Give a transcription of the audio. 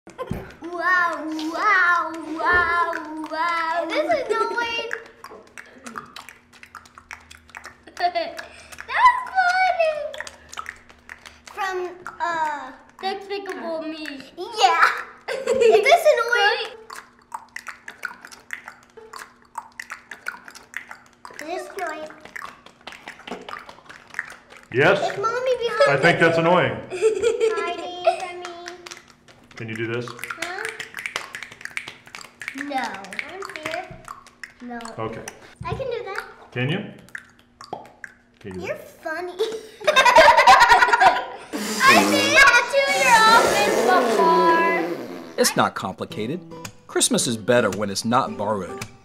Wow, wow, wow, wow. This is annoying. That's funny. From, Despicable Me. Yeah. Is this annoying? Is this annoying? Yes. Is Mommy behind I think that's annoying. Hiding from me. Can you do this? Huh? No. I'm here. No. Okay. I can do that. Can you? Can you do You're that? funny. I've been to your office before. It's not complicated. Christmas is better when it's not borrowed.